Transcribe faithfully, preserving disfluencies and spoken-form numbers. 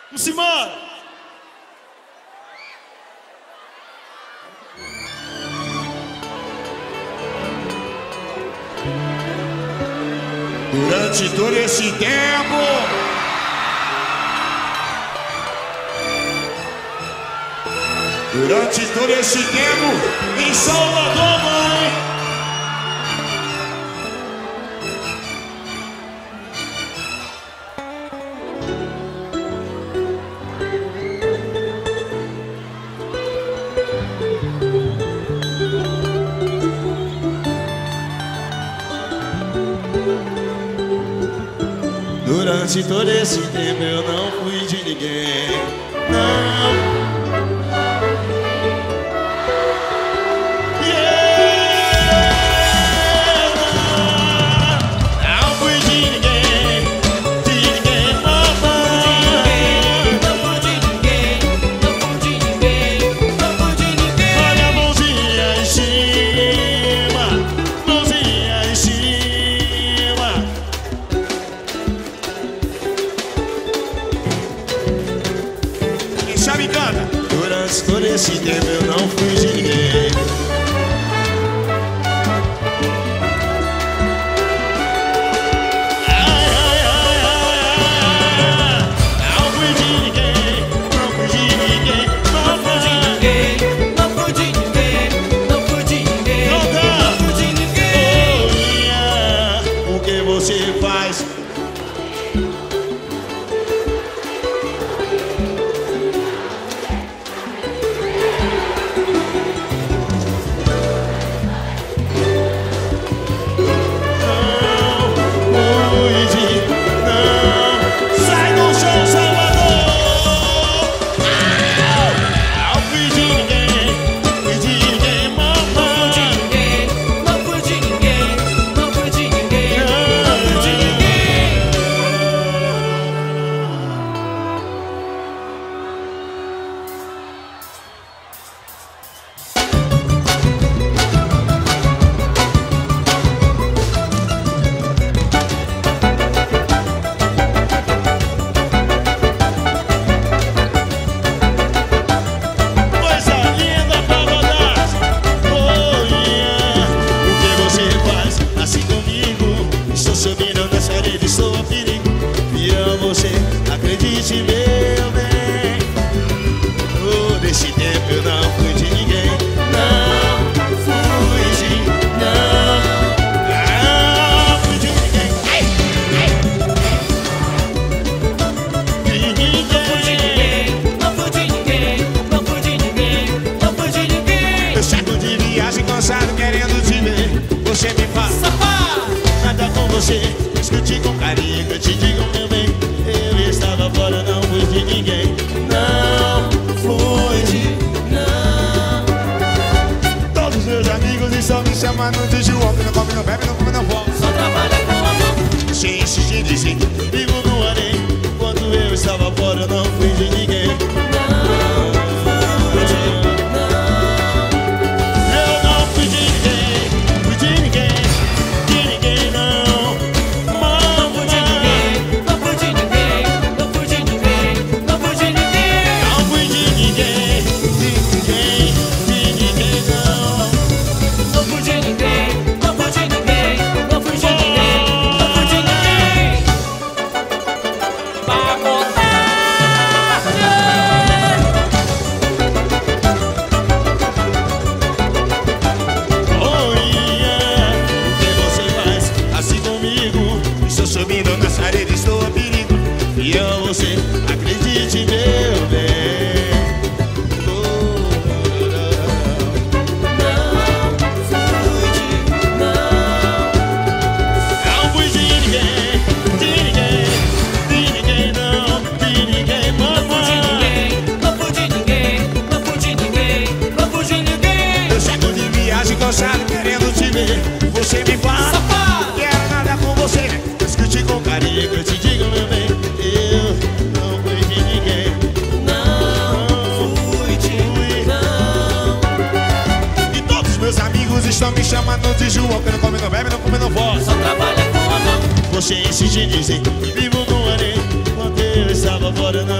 Vamos embora! Durante todo esse tempo, durante todo esse tempo, em Salvador, mãe. Durante todo esse tempo eu não fui de ninguém, não. Yeah, não. Não fui de ninguém, de ninguém, mamãe. Não fui de ninguém, não fui de ninguém, não fui de ninguém. Olha a mãozinha em cima, mãozinha em cima. Sabe, canta. Durante todo esse tempo eu não fui de ninguém. Ai, ai, ai, ai, ai. Não fui de ninguém, não fui de ninguém, não fui de ninguém. Não fui de ninguém, não fui de ninguém, não fui de ninguém. Oh, minha, o que você faz? Você acredite, meu bem. Todo esse tempo eu não fui de ninguém. Não fui de, não, não fui de ninguém. Ai, ai. De ninguém. Não fui de ninguém, não fui de ninguém, não fui de ninguém. Eu chego de viagem cansado querendo te ver. Você me fala, Safado, nada com você. Discuti com carinho, eu te digo, meu bem. Eu estava fora, não fui de ninguém. Não fui de, não. todos meus amigos estão me chamando de João. Que não come, não bebe, não come, não volta. Só trabalha com a mão. Você insiste em dizer que vivo no além. Quando eu estava fora, eu não fui de ninguém. Não fui de, não. Eu não fui de ninguém, fui de ninguém, de ninguém não. Não fui de ninguém, não fui de ninguém, não fui de ninguém, não fui de ninguém. Não fui de ninguém, de ninguém, de ninguém não. Não fui de ninguém, não fui de ninguém, não fui de ninguém, não fui de ninguém. Pra botar, Oh, yeah. O que você faz assim comigo? Estou subindo na sareda, estou a perigo. E eu, você, acredite, meu bem. Oh, não fui de ninguém, de ninguém, de ninguém não, de ninguém, não fui de mamãe. ninguém, não fui de ninguém, não fui de ninguém, não fui de ninguém. Eu chego de viagem cansado querendo te ver. Você me fala, Safado, quero nada com você. Discuti com carinho, eu te digo, meu bem. Eu não fui de ninguém. não fui de, não. E todos meus amigos estão me chamando de João. Que não come, não bebe, não come, não volta. Só trabalha com a mão. Você insiste em dizer que vivo no areia. Quando eu estava fora, não